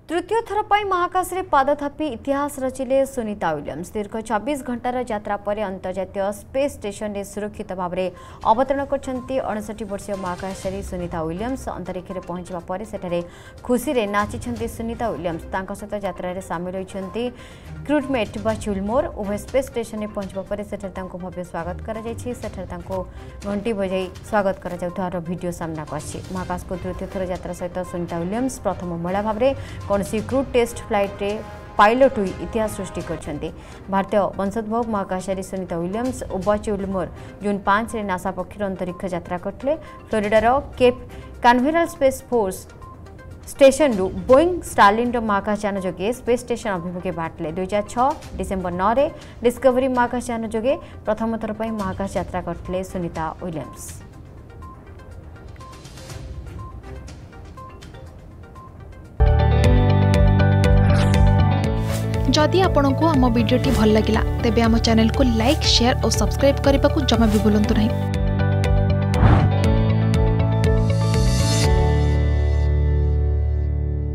तृतीय थर पर महाकाश रे पाद थापी इतिहास रचिले सुनीता विलियम्स। दीर्घ 24 घंटार यात्रा पर अंतर्जातीय स्पेस स्टेशन में सुरक्षित भाव में अवतरण करछंती 59 वर्षीय महाकाशचारी सुनीता विलियम्स। अंतरिक्ष में पहुंचवा पर सेठारे खुशी रे नाचिछंती सुनीता विलियम्स। तांका सहित यात्रा रे शामिल होइछंती क्रूटमेट बा चुलमोर। उभय स्पेस स्टेशन में पहुंचवा पर सेठारे तांको भव्य स्वागत करा जायछि। सेठारे तांको घंटी बजाई स्वागत करा जाउथार वीडियो सामना आछि। महाकाश को तृतीय थर यात्रा सहित सुनीता विलियम्स प्रथम महिला भाव में कौनसी क्रू टेस्ट फ्लाइट रे पायलट हुई इतिहास सृष्टि करछंती। भारतीय वंशोद्भव महाकाशचारी सुनीता विलियम्स उबाच उलमोर जून 5 रे नासा पक्षर अंतरिक्ष यात्रा करथिले। फ्लोरिडार Cape Canaveral Space Force Station रु बोइंग स्टारलिनर महाकाशयान जोगे स्पेस स्टेशन अभिमुखे बाटले। 2006 डिसेंबर 9 रे डिस्कवरी महाकाशयान जोगे प्रथम थर पर महाकाश यात्रा करथिले सुनीता विलियम्स। जदि आपंक आम भिडी भल लगा तेब आम चैनल को लाइक शेयर और सब्सक्राइब करने को जमा भी भूलु नहीं।